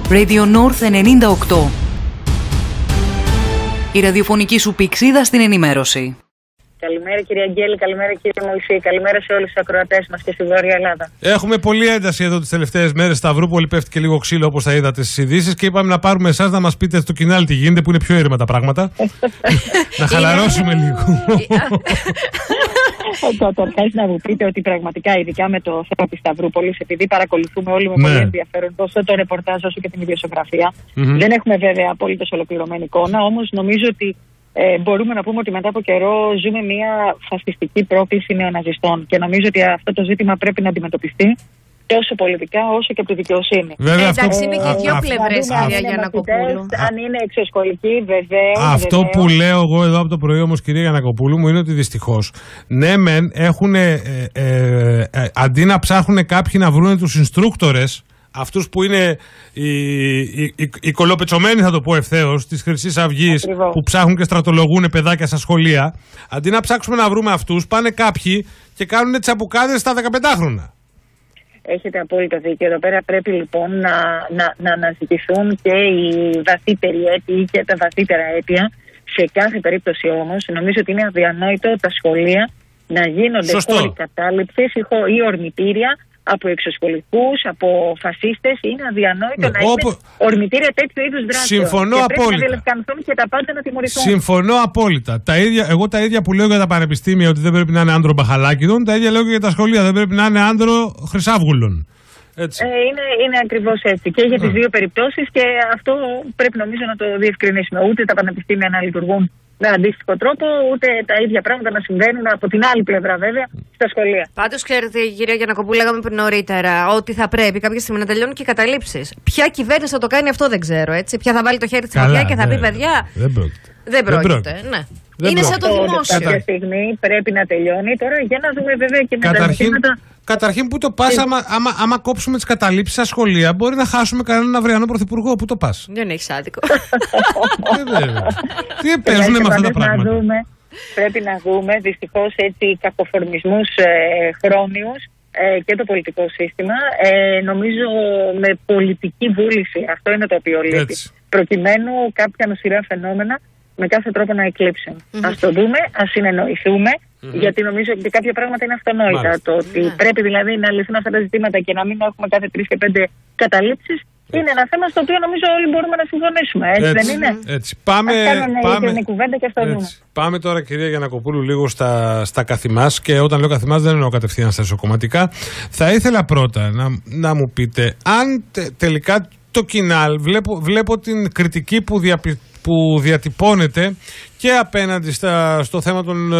Radio North 98. Η ραδιοφωνική σου πηξίδα στην ενημέρωση. Καλημέρα κύριε Αγγέλη, καλημέρα κύριε Μωυσή, καλημέρα σε όλους τους ακροατές μας και στη Βόρεια Ελλάδα. Έχουμε πολλή ένταση εδώ τις τελευταίες μέρες. Σταυρούπολη πέφτει και λίγο ξύλο, όπως θα είδατε στις ειδήσεις, και είπαμε να πάρουμε εσάς να μας πείτε στο Κινάλι τι γίνεται, που είναι πιο ήρεμα τα πράγματα. Να χαλαρώσουμε λίγο. Καταρχάς να μου πείτε ότι πραγματικά, ειδικά με το θέμα της Σταυρούπολης, επειδή παρακολουθούμε όλοι με πολύ ενδιαφέρον τόσο το ρεπορτάζ όσο και την ιδιοσιογραφία, δεν έχουμε βέβαια απολύτως ολοκληρωμένη εικόνα, όμως νομίζω ότι μπορούμε να πούμε ότι μετά από καιρό ζούμε μια φασιστική πρόκληση νεοναζιστών και νομίζω ότι αυτό το ζήτημα πρέπει να αντιμετωπιστεί τόσο πολιτικά όσο και από τη δικαιοσύνη. Βέβαια, εντάξει, είναι και δύο πλευρές, κυρία Γιαννακοπούλου. Αν είναι εξωσχολική, βεβαίως. Αυτό που λέω εγώ εδώ από το πρωί όμως, κυρία Γιαννακοπούλου μου, είναι ότι δυστυχώς ναι μεν έχουν αντί να ψάχνουν κάποιοι να βρουν τους instructors, αυτούς που είναι οι κολοπετσωμένοι, θα το πω ευθέως, της Χρυσής Αυγής, που ψάχνουν και στρατολογούν παιδάκια στα σχολεία, αντί να ψάξουμε να βρούμε αυτούς, πάνε κάποιοι και κάνουν τσαμπουκάδες στα 15χρονα. Έχετε απόλυτα δίκιο. Εδώ πέρα πρέπει λοιπόν να αναζητηθούν και οι βαθύτεροι αίτιοι και τα βαθύτερα αίτια. Σε κάθε περίπτωση όμως, νομίζω ότι είναι αδιανόητο τα σχολεία να γίνονται χώροι κατάληψης ή ορμητήρια από εξωσχολικούς, από φασίστες. Είναι αδιανόητο να είναι ορμητήρια τέτοιου είδους δράσεων. Συμφωνώ απόλυτα. Πρέπει να διελευκανθούν και τα πάντα να τιμωρηθούν. Συμφωνώ απόλυτα. Εγώ τα ίδια που λέω για τα πανεπιστήμια, ότι δεν πρέπει να είναι άντρο μπαχαλάκιδων, τα ίδια λέω και για τα σχολεία. Δεν πρέπει να είναι άντρο χρυσάβγουλων. Είναι ακριβώς έτσι. Και για τις δύο περιπτώσεις, και αυτό πρέπει νομίζω να το διευκρινίσουμε. Ούτε τα πανεπιστήμια να λειτουργούν με αντίστοιχο τρόπο, ούτε τα ίδια πράγματα να συμβαίνουν από την άλλη πλευρά, βέβαια, στα σχολεία. Πάντως, ξέρετε, κυρία Γιαννακοπούλου, λέγαμε πριν νωρίτερα ότι θα πρέπει κάποια στιγμή να τελειώνουν και οι καταλήψεις. Ποια κυβέρνηση θα το κάνει αυτό δεν ξέρω. Έτσι. Ποια θα βάλει το χέρι στη φωτιά και θα πει παιδιά. Δεν πρόκειται. Ναι. Είναι σαν το δημόσιο. Κάποια στιγμή πρέπει να τελειώνει. Τώρα για να δούμε βέβαια και με τα ζητήματα. Καταρχήν, πού το πας, άμα κόψουμε τις καταλήψεις στα σχολεία, μπορεί να χάσουμε κανέναν αυριανό πρωθυπουργό. Πού το πας? Δεν έχεις άδικο. Τι παίζουν με αυτά τα πράγματα? Πρέπει να δούμε δυστυχώς έτσι κακοφορμισμούς χρόνιους και το πολιτικό σύστημα. Νομίζω με πολιτική βούληση. Αυτό είναι το οποίο λείπει. Προκειμένου κάποια νοσηρά φαινόμενα με κάθε τρόπο να εκλείψουν. Ας το δούμε, ας συνεννοηθούμε, γιατί νομίζω ότι κάποια πράγματα είναι αυτονόητα. Το ότι πρέπει δηλαδή να λυθούν αυτά τα ζητήματα και να μην έχουμε κάθε 3 και 5 καταλήψεις είναι ένα θέμα στο οποίο νομίζω όλοι μπορούμε να συμφωνήσουμε. Έτσι δεν είναι? Έτσι. Πάμε κουβέντα και αυτό δούμε. Πάμε τώρα, κυρία Γιαννακοπούλου, λίγο στα καθημάς, και όταν λέω καθημάς δεν εννοώ κατευθείαν στα ισοκομματικά. Θα ήθελα πρώτα να μου πείτε αν τελικά το Κινάλ, βλέπω την κριτική που διατυπώνεται και απέναντι στο θέμα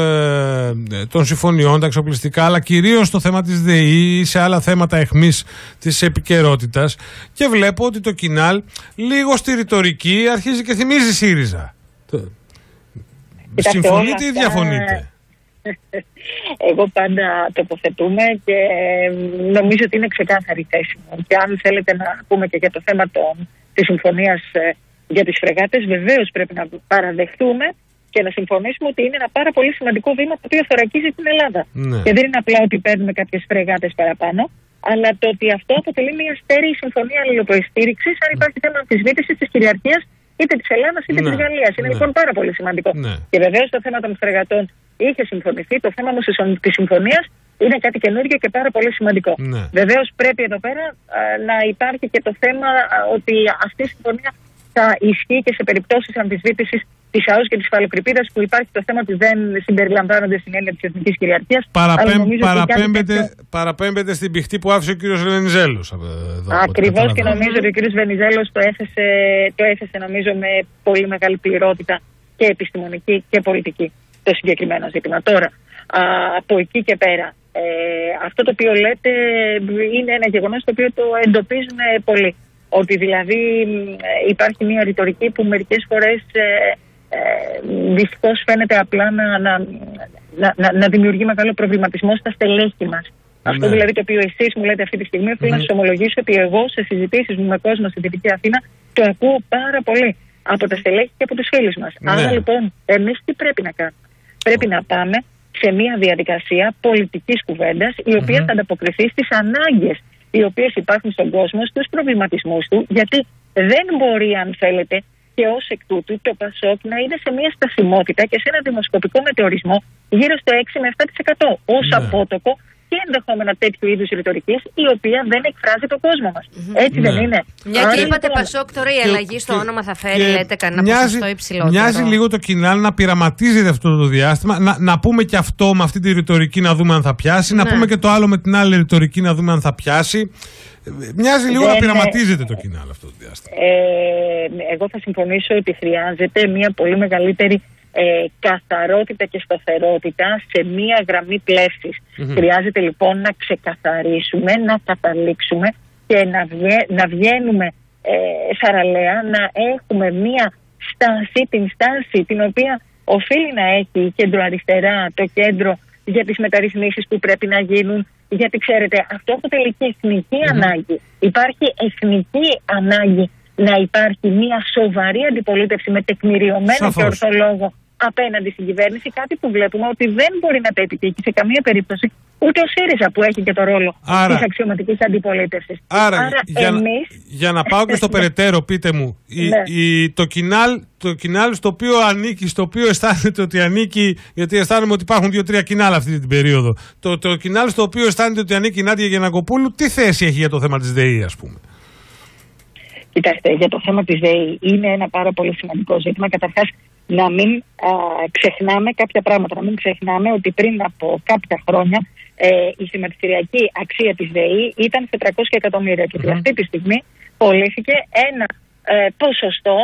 των συμφωνιών, τα εξοπλιστικά, αλλά κυρίως στο θέμα της ΔΕΗ ή σε άλλα θέματα αιχμής της επικαιρότητας, και βλέπω ότι το Κινάλ λίγο στη ρητορική αρχίζει και θυμίζει ΣΥΡΙΖΑ. Συμφωνείτε ή διαφωνείτε? Εγώ πάντα τοποθετούμε και νομίζω ότι είναι ξεκάθαρη θέση μου. Και αν θέλετε να πούμε και για το θέμα της συμφωνίας για τις φρεγάτες, βεβαίως πρέπει να παραδεχτούμε και να συμφωνήσουμε ότι είναι ένα πάρα πολύ σημαντικό βήμα το οποίο θωρακίζει την Ελλάδα. Ναι. Και δεν είναι απλά ότι παίρνουμε κάποιες φρεγάτες παραπάνω, αλλά το ότι αυτό αποτελεί μια στέρεη συμφωνία αλληλοποστήριξης αν υπάρχει θέμα αμφισβήτησης της κυριαρχίας είτε της Ελλάδας είτε της Γαλλίας. Είναι λοιπόν πάρα πολύ σημαντικό. Και βεβαίως το θέμα των φρεγατών είχε συμφωνηθεί, το θέμα όμως της συμφωνίας είναι κάτι καινούργιο και πάρα πολύ σημαντικό. Βεβαίως πρέπει εδώ πέρα να υπάρχει και το θέμα ότι αυτή η συμφωνία θα ισχύει και σε περιπτώσεις αμφισβήτησης της ΑΟΣ και της φαλοκρηπίδας, που υπάρχει το θέμα ότι δεν συμπεριλαμβάνονται στην έννοια της εθνικής κυριαρχίας. Παραπέμπεται στην πηχτή που άφησε ο κύριος Βενιζέλος. Ακριβώς, και νομίζω ότι ο κύριος Βενιζέλος το έθεσε νομίζω με πολύ μεγάλη πληρότητα και επιστημονική και πολιτική το συγκεκριμένο ζήτημα. Τώρα, από εκεί και πέρα, αυτό το οποίο λέτε είναι ένα γεγονός το οποίο το εντοπίζουν πολύ. Ότι δηλαδή υπάρχει μια ρητορική που μερικές φορές δυστυχώς φαίνεται απλά να δημιουργεί μεγάλο προβληματισμό στα στελέχη μας. Αυτό δηλαδή το οποίο εσείς μου λέτε αυτή τη στιγμή, οφείλω να σας ομολογήσω ότι εγώ σε συζητήσεις μου με κόσμο στην Δυτική Αθήνα το ακούω πάρα πολύ από τα στελέχη και από τους φίλους μας. Άρα λοιπόν εμείς τι πρέπει να κάνουμε? Πρέπει να πάμε σε μια διαδικασία πολιτικής κουβέντας η οποία θα ανταποκριθεί στις ανάγκες οι οποίες υπάρχουν στον κόσμο, στους προβληματισμούς του, γιατί δεν μπορεί, αν θέλετε, και ως εκ τούτου το ΠΑΣΟΚ να είναι σε μια στασιμότητα και σε ένα δημοσκοπικό μετεωρισμό γύρω στο 6 με 7% ως απότοκο και ενδεχόμενα τέτοιου είδους ρητορικής, η οποία δεν εκφράζει τον κόσμο μας. Έτσι δεν είναι? Μια και είπατε ΠΑΣΟΚ, τώρα η αλλαγή στο όνομα θα φέρει, λέτε, κανένα ποσοστό υψηλότερο? Μοιάζει λίγο το κοινάλ να πειραματίζεται αυτό το διάστημα. Να πούμε και αυτό με αυτή τη ρητορική να δούμε αν θα πιάσει. Να πούμε και το άλλο με την άλλη ρητορική να δούμε αν θα πιάσει. Μοιάζει λίγο να πειραματίζεται το κοινάλ αυτό το διάστημα. Εγώ θα συμφωνήσω ότι χρειάζεται μια πολύ μεγαλύτερη καθαρότητα και σταθερότητα σε μία γραμμή πλεύσης. Χρειάζεται λοιπόν να ξεκαθαρίσουμε, να καταλήξουμε και να βγαίνουμε σαραλέα, να έχουμε μία στάση, την στάση την οποία οφείλει να έχει η κέντρο-αριστερά, το κέντρο για τις μεταρρυθμίσεις που πρέπει να γίνουν, γιατί ξέρετε αυτό αποτελεί και εθνική ανάγκη. Υπάρχει εθνική ανάγκη να υπάρχει μία σοβαρή αντιπολίτευση με τεκμηριωμένο και ορθό λόγο απέναντι στην κυβέρνηση, κάτι που βλέπουμε ότι δεν μπορεί να το επιτύχει σε καμία περίπτωση ούτε ο ΣΥΡΙΖΑ, που έχει και το ρόλο της αξιωματικής αντιπολίτευσης. Άρα για να πάω και στο περαιτέρω, πείτε μου, το κοινάλ στο οποίο ανήκει, στο οποίο αισθάνεται ότι ανήκει, γιατί αισθάνομαι ότι υπάρχουν 2-3 κοινάλ αυτή την περίοδο, το κοινάλ στο οποίο αισθάνεται ότι ανήκει η Νάντια Γιαννακοπούλου, τι θέση έχει για το θέμα της ΔΕΗ, ας πούμε? Κοιτάξτε, για το θέμα της ΔΕΗ είναι ένα πάρα πολύ σημαντικό ζήτημα. Καταρχάς, να μην ξεχνάμε κάποια πράγματα. Να μην ξεχνάμε ότι πριν από κάποια χρόνια η χρηματιστηριακή αξία της ΔΕΗ ήταν 400 εκατομμύρια και αυτή τη στιγμή πωλήθηκε ένα ποσοστό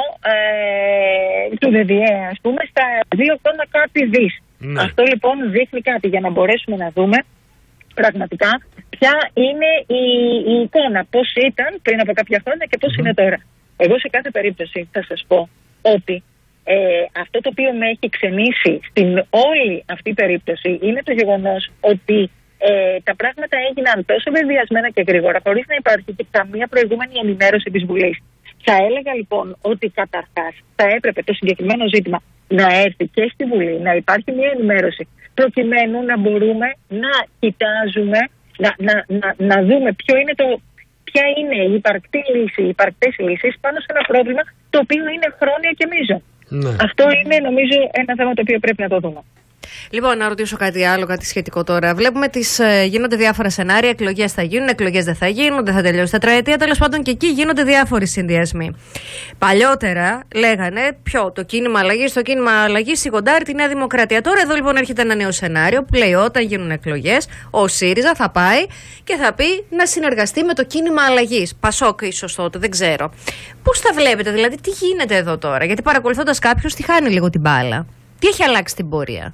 του ΔΔΕ, ας πούμε, στα 2 κάτι δις. Αυτό λοιπόν δείχνει κάτι για να μπορέσουμε να δούμε πραγματικά ποια είναι η εικόνα, πώς ήταν πριν από κάποια χρόνια και πώς είναι τώρα. Εγώ σε κάθε περίπτωση θα σας πω ότι αυτό το οποίο με έχει ξενήσει στην όλη αυτή περίπτωση είναι το γεγονός ότι τα πράγματα έγιναν τόσο βεβαιασμένα και γρήγορα, χωρίς να υπάρχει και καμία προηγούμενη ενημέρωση της Βουλής. Θα έλεγα λοιπόν ότι καταρχάς θα έπρεπε το συγκεκριμένο ζήτημα να έρθει και στη Βουλή, να υπάρχει μια ενημέρωση, προκειμένου να μπορούμε να κοιτάζουμε, να δούμε ποια είναι η υπαρκτή λύση, οι υπαρκτές λύσεις πάνω σε ένα πρόβλημα το οποίο είναι χρόνια και μείζον. Αυτό είναι νομίζω ένα θέμα το οποίο πρέπει να το δούμε. Λοιπόν, να ρωτήσω κάτι άλλο, κάτι σχετικό τώρα. Βλέπουμε γίνονται διάφορα σενάρια, εκλογές θα γίνουν, εκλογές δεν θα γίνουν, δεν θα τελειώσει τετραετία. Τέλος πάντων, και εκεί γίνονται διάφοροι συνδυασμοί. Παλιότερα λέγανε το κίνημα αλλαγής, το κίνημα αλλαγής σιγοντάρει τη Νέα Δημοκρατία. Τώρα εδώ λοιπόν έρχεται ένα νέο σενάριο που λέει όταν γίνουν εκλογές, ο ΣΥΡΙΖΑ θα πάει και θα πει να συνεργαστεί με το κίνημα αλλαγής. Πασόκ, ίσως τότε, δεν ξέρω. Πώς τα βλέπετε, δηλαδή, τι γίνεται εδώ τώρα? Γιατί παρακολουθώντας κάποιους, τη χάνει λίγο την μπάλα. Τι έχει αλλάξει την πορεία?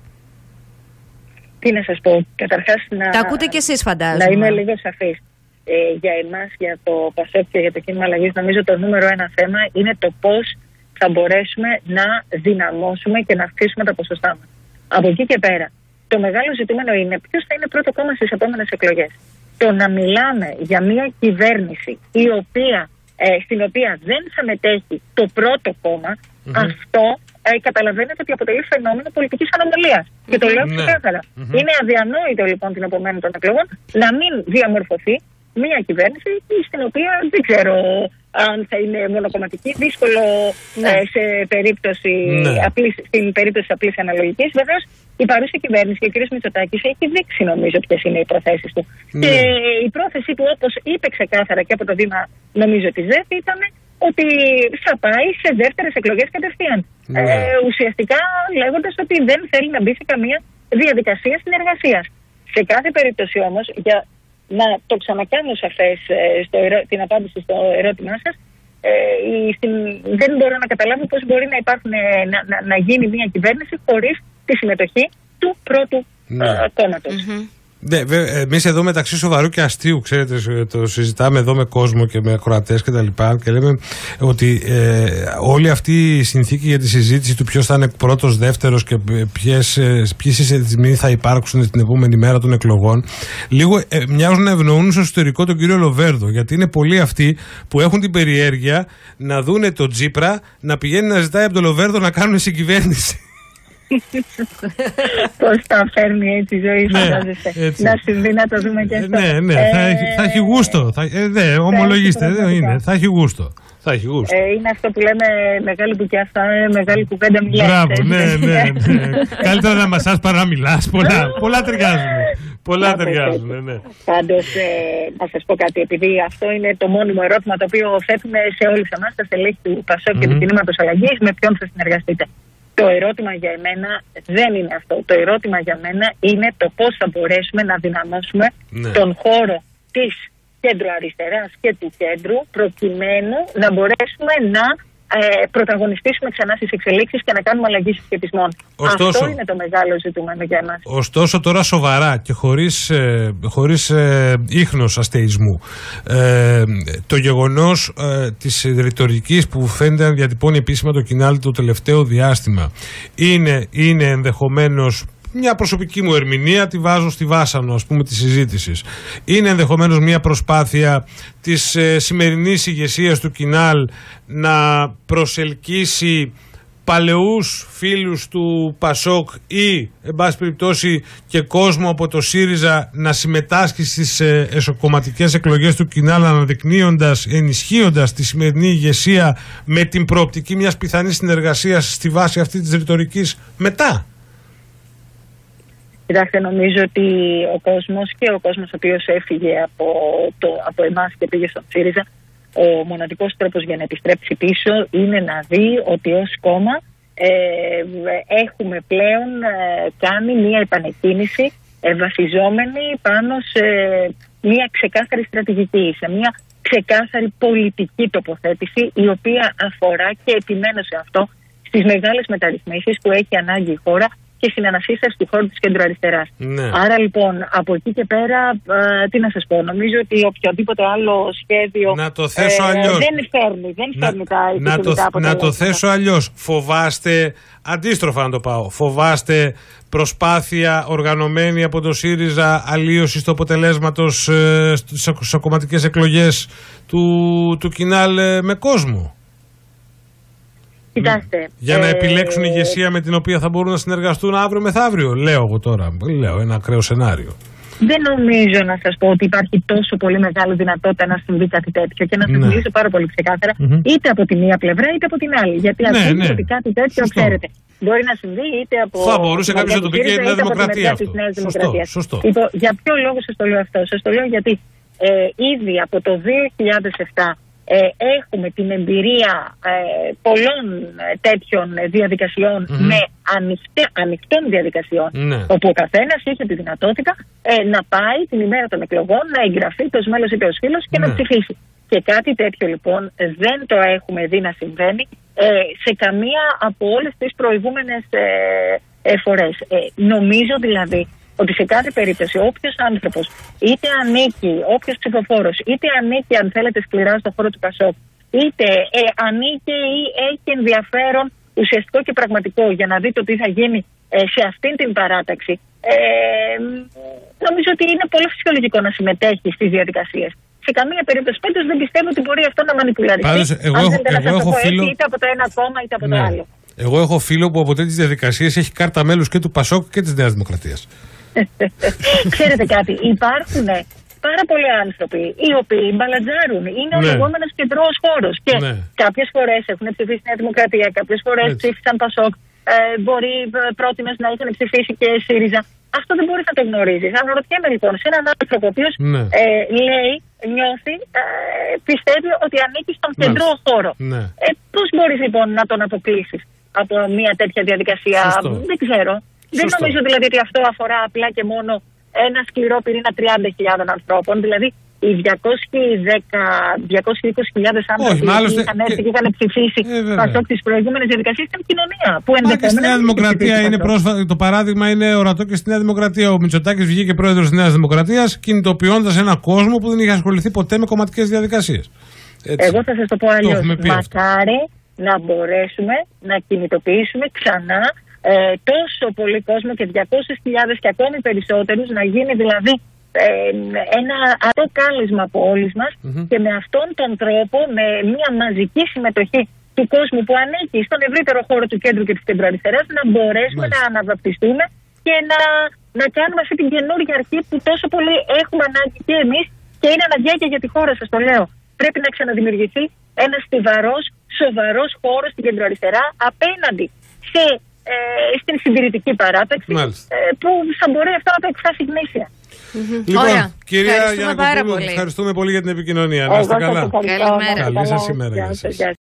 Τι να σας πω, καταρχάς τα ακούτε κι εσείς, φαντάζομαι. Να είμαι λίγο σαφής. Για εμάς, για το ΠΑΣΟΚ και για το κίνημα αλλαγής, νομίζω το νούμερο ένα θέμα είναι το πώς θα μπορέσουμε να δυναμώσουμε και να αυξήσουμε τα ποσοστά μας. Από εκεί και πέρα, το μεγάλο ζητούμενο είναι ποιος θα είναι πρώτο κόμμα στις επόμενες εκλογές. Το να μιλάμε για μια κυβέρνηση στην οποία δεν θα μετέχει το πρώτο κόμμα, αυτό καταλαβαίνετε ότι αποτελεί φαινόμενο πολιτικής ανομαλίας. Και το λέω ξεκάθαρα. Είναι αδιανόητο λοιπόν την επομένη των εκλογών να μην διαμορφωθεί μια κυβέρνηση στην οποία δεν ξέρω αν θα είναι μονοκομματική. Δύσκολο σε περίπτωση στην περίπτωση απλής αναλογικής. Βεβαίως η παρούσα κυβέρνηση και ο κ. Μητσοτάκης έχει δείξει νομίζω ποιες είναι οι προθέσεις του. Και η πρόθεση του, όπως είπε ξεκάθαρα και από το βήμα νομίζω της ΔΕΦ, ήταν ότι θα πάει σε δεύτερες εκλογές κατευθείαν. Ουσιαστικά λέγοντας ότι δεν θέλει να μπει σε καμία διαδικασία συνεργασίας. Σε κάθε περίπτωση όμως, για να το ξανακάνω σαφές την απάντηση στο ερώτημά σας, δεν μπορώ να καταλάβω πώς μπορεί να γίνει μια κυβέρνηση χωρίς τη συμμετοχή του πρώτου κόμματος. Ναι, εμείς εδώ μεταξύ σοβαρού και αστείου, ξέρετε, το συζητάμε εδώ με κόσμο και με ακροατές και τα λοιπά και λέμε ότι όλη αυτή η συνθήκη για τη συζήτηση του ποιος θα είναι πρώτος, δεύτερος και ποιες εισαι θα υπάρξουν την επόμενη μέρα των εκλογών λίγο μοιάζουν να ευνοούν στο εσωτερικό τον κύριο Λοβέρδο, γιατί είναι πολλοί αυτοί που έχουν την περιέργεια να δούνε τον Τσίπρα να πηγαίνει να ζητάει από τον Λοβέρδο να κάνουν συγκυβέρνηση. Πώς τα φέρνει έτσι η ζωή, φαντάζεστε. Να συμβεί, να το δούμε και αυτό. Ναι, θα έχει γούστο. Ομολογήστε, θα έχει γούστο. Είναι αυτό που λέμε μεγάλη μπουκιά, αυτά μεγάλη κουβέντα μιλάς. Μπράβο, ναι. Καλύτερα να μασάς παρά να μιλάς. Πολλά ταιριάζουν. Ναι. Πάντως, να σας πω κάτι, επειδή αυτό είναι το μόνιμο ερώτημα το οποίο θέτουμε σε όλους εμάς, τα στελέχη του ΠΑΣΟΚ και του Κινήματος Αλλαγής, με ποιον θα συνεργαστείτε. Το ερώτημα για εμένα δεν είναι αυτό. Το ερώτημα για μένα είναι το πώς θα μπορέσουμε να δυναμώσουμε τον χώρο της κέντρο-αριστεράς και του κέντρου, προκειμένου να μπορέσουμε να πρωταγωνιστήσουμε ξανά στις εξελίξεις και να κάνουμε αλλαγή συσχετισμών. Αυτό είναι το μεγάλο ζητούμενο για εμάς. Ωστόσο, τώρα σοβαρά και χωρίς ίχνος αστεϊσμού, το γεγονός της ρητορικής που φαίνεται να διατυπώνει επίσημα το Κινάλ το τελευταίο διάστημα είναι ενδεχομένως, μια προσωπική μου ερμηνεία, τη βάζω στη βάσανο, ας πούμε, της συζήτησης. Είναι ενδεχομένως μια προσπάθεια της σημερινής ηγεσίας του Κινάλ να προσελκύσει παλαιούς φίλους του ΠΑΣΟΚ ή, εν πάση περιπτώσει, και κόσμο από το ΣΥΡΙΖΑ να συμμετάσχει στις εσωκομματικές εκλογές του Κινάλ, αναδεικνύοντας, ενισχύοντας τη σημερινή ηγεσία με την προοπτική μιας πιθανής συνεργασίας στη βάση αυτή της ρητορικής μετά. Κοιτάξτε, νομίζω ότι ο κόσμος ο οποίος έφυγε από εμάς και πήγε στον ΣΥΡΙΖΑ, ο μοναδικός τρόπος για να επιστρέψει πίσω είναι να δει ότι ως κόμμα έχουμε πλέον κάνει μια επανεκκίνηση βασιζόμενη πάνω σε μια ξεκάθαρη στρατηγική, σε μια ξεκάθαρη πολιτική τοποθέτηση, η οποία αφορά, και επιμένω σε αυτό, στις μεγάλες μεταρρυθμίσεις που έχει ανάγκη η χώρα και στην ανασύσταση του χώρου της κεντροαριστεράς. Ναι. Άρα λοιπόν, από εκεί και πέρα, τι να σας πω, νομίζω ότι οποιοδήποτε άλλο σχέδιο να το θέσω αλλιώς. δεν φέρνει τα επιθυμητά αποτελέσματα. Να το θέσω αλλιώς. Φοβάστε, αντίστροφα να το πάω, φοβάστε προσπάθεια οργανωμένη από το ΣΥΡΙΖΑ αλλίωσης του αποτελέσματος στις κομματικές εκλογές του Κινάλ με κόσμο? Κοιτάστε, για να επιλέξουν ηγεσία με την οποία θα μπορούν να συνεργαστούν αύριο μεθαύριο. Λέω εγώ τώρα. Λέω ένα ακραίο σενάριο. Δεν νομίζω να σας πω ότι υπάρχει τόσο πολύ μεγάλη δυνατότητα να συμβεί κάτι τέτοιο, και να σας μιλήσω πάρα πολύ ξεκάθαρα, είτε από τη μία πλευρά είτε από την άλλη. Γιατί ακούμε ότι κάτι τέτοιο, ξέρετε, μπορεί να συμβεί είτε από. Θα μπορούσε κάποιο να το πει και η Νέα Δημοκρατία αυτό. Σωστό. Για ποιο λόγο σας το λέω αυτό? Σας το λέω γιατί ήδη από το 2007 έχουμε την εμπειρία πολλών τέτοιων διαδικασιών με ανοιχτών διαδικασιών, όπου ο καθένας είχε τη δυνατότητα να πάει την ημέρα των εκλογών, να εγγραφεί το μέλος ή το φίλος και να ψηφίσει. Και κάτι τέτοιο λοιπόν δεν το έχουμε δει να συμβαίνει σε καμία από όλες τις προηγούμενες φορές. Νομίζω δηλαδή ότι σε κάθε περίπτωση όποιος άνθρωπος, είτε ανήκει, όποιος ψηφοφόρος, είτε ανήκει αν θέλετε σκληρά στο χώρο του ΠΑΣΟΚ, είτε ανήκει ή έχει ενδιαφέρον ουσιαστικό και πραγματικό για να δει το τι θα γίνει σε αυτήν την παράταξη, νομίζω ότι είναι πολύ φυσιολογικό να συμμετέχει στις διαδικασίες. Σε καμία περίπτωση πάντως δεν πιστεύω ότι μπορεί αυτό να μανιπουλαριστεί. Εγώ έχω φίλο, είτε από το ένα κόμμα είτε από το άλλο. Εγώ έχω φίλο που από τέτοιες διαδικασίες έχει κάρτα μέλους και του ΠΑΣΟΚ και της Νέας Δημοκρατίας. Ξέρετε κάτι, υπάρχουν πάρα πολλοί άνθρωποι οι οποίοι μπαλατζάρουν. Είναι ο λεγόμενος κεντρός χώρος. Και κάποιες φορές έχουν ψηφίσει Νέα Δημοκρατία, κάποιες φορές ψήφισαν ΠΑΣΟΚ. Μπορεί πρότιμες να είχαν ψηφίσει και ΣΥΡΙΖΑ. Αυτό δεν μπορεί να το γνωρίζει. Αναρωτιέμαι λοιπόν σε έναν άνθρωπο ο οποίος λέει, νιώθει, πιστεύει ότι ανήκει στον κεντρό χώρο. Πώς μπορείς λοιπόν να τον αποκλείσεις από μια τέτοια διαδικασία? Δεν ξέρω. Δεν νομίζω δηλαδή ότι αυτό αφορά απλά και μόνο ένα σκληρό πυρήνα 30.000 ανθρώπων. Δηλαδή οι 220.000 άνθρωποι που είχαν έρθει και είχαν ψηφίσει ΠΑΣΟΚ τις προηγούμενες διαδικασίες ήταν κοινωνία. Που και στη Νέα Δημοκρατία είναι πρόσφατα. Το παράδειγμα είναι ορατό και στη Νέα Δημοκρατία. Ο Μητσοτάκης βγήκε πρόεδρος της Νέας Δημοκρατίας, κινητοποιώντας έναν κόσμο που δεν είχε ασχοληθεί ποτέ με κομματικές διαδικασίες. Εγώ θα σας το πω αλλιώς. Μακάρι να μπορέσουμε να κινητοποιήσουμε ξανά τόσο πολύ κόσμο και 200.000 και ακόμη περισσότερους, να γίνει δηλαδή ένα κάλεσμα από όλους μας και με αυτόν τον τρόπο, με μια μαζική συμμετοχή του κόσμου που ανήκει στον ευρύτερο χώρο του κέντρου και της κεντροαριστεράς να μπορέσουμε να αναβαπτιστούμε και να κάνουμε αυτή την καινούργια αρχή που τόσο πολύ έχουμε ανάγκη και εμείς και είναι αναγκαία και για τη χώρα, σας το λέω. Πρέπει να ξαναδημιουργηθεί ένας στιβαρός, σοβαρός χώρος στην κεντροαριστερά απέναντι στην συντηρητική παράταξη που θα μπορεί αυτό να το εκφράσει γνήσια. Λοιπόν, κυρία Γιαννακοπούλου, ευχαριστούμε πολύ για την επικοινωνία. Να είστε καλά. Καλημέρα. Καλή σας ημέρα.